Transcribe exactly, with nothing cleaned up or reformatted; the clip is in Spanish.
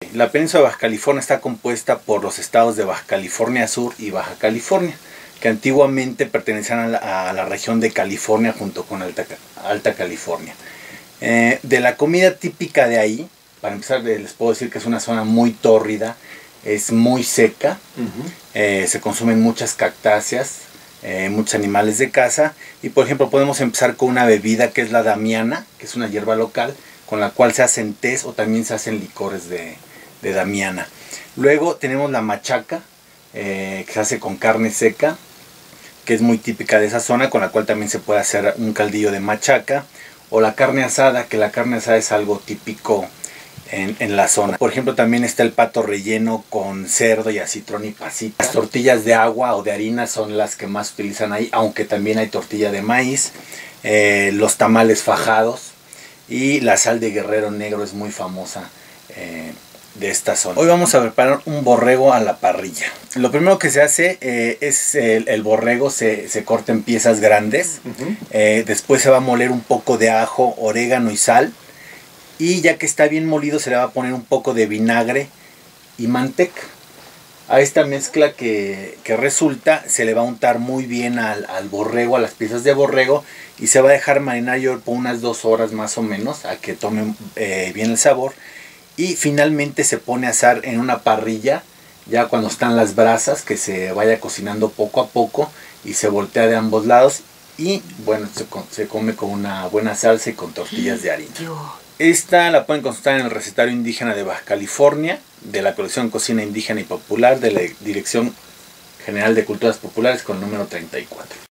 La península de Baja California está compuesta por los estados de Baja California Sur y Baja California, que antiguamente pertenecían a la, a la región de California junto con Alta, Alta California. Eh, de la comida típica de ahí, para empezar les puedo decir que es una zona muy tórrida, es muy seca, uh-huh. eh, se consumen muchas cactáceas, eh, muchos animales de caza, y por ejemplo podemos empezar con una bebida que es la damiana, que es una hierba local, con la cual se hacen tés o también se hacen licores de, de damiana. Luego tenemos la machaca, eh, que se hace con carne seca, que es muy típica de esa zona, con la cual también se puede hacer un caldillo de machaca, o la carne asada, que la carne asada es algo típico en, en la zona. Por ejemplo, también está el pato relleno con cerdo y acitrón y pasita. Las tortillas de agua o de harina son las que más utilizan ahí, aunque también hay tortilla de maíz, eh, los tamales fajados, y la sal de Guerrero Negro es muy famosa eh, de esta zona. Hoy vamos a preparar un borrego a la parrilla. Lo primero que se hace eh, es el, el borrego se, se corta en piezas grandes. Uh-huh. eh, después se va a moler un poco de ajo, orégano y sal. Y ya que está bien molido se le va a poner un poco de vinagre y manteca. A esta mezcla que, que resulta se le va a untar muy bien al, al borrego, a las piezas de borrego, y se va a dejar marinar yo por unas dos horas más o menos a que tome eh, bien el sabor. Y finalmente se pone a asar en una parrilla, ya cuando están las brasas, que se vaya cocinando poco a poco y se voltea de ambos lados. Y bueno, se, se come con una buena salsa y con tortillas de harina. Esta la pueden consultar en el recetario indígena de Baja California, de la colección Cocina Indígena y Popular, de la Dirección General de Culturas Populares, con el número treinta y cuatro.